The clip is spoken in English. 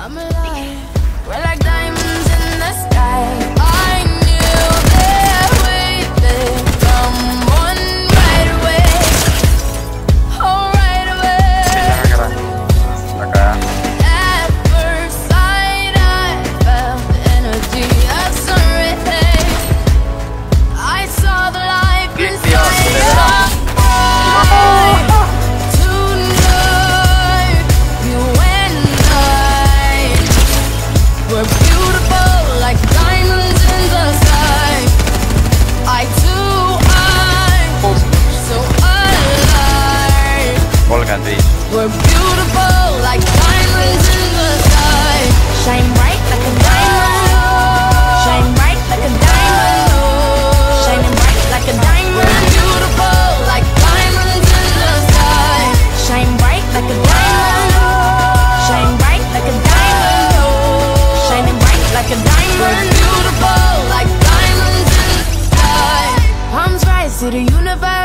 I'm alive. We're like diamonds in the sky. I knew that we'd someone right away. Oh, right away. At first sight, I felt the energy of sun rays. I saw the life inside of we're beautiful like diamonds in the sky. I too am so alive. 35. We're beautiful like diamonds in the sky. Shine bright like a diamond. Shine bright like a diamond. Shining bright like a diamond. We're beautiful like diamonds in the sky. Shine bright like a diamond. Shine bright like a diamond. Shining bright like a diamond. We're beautiful like diamonds in the sky. Palms rise to the universe.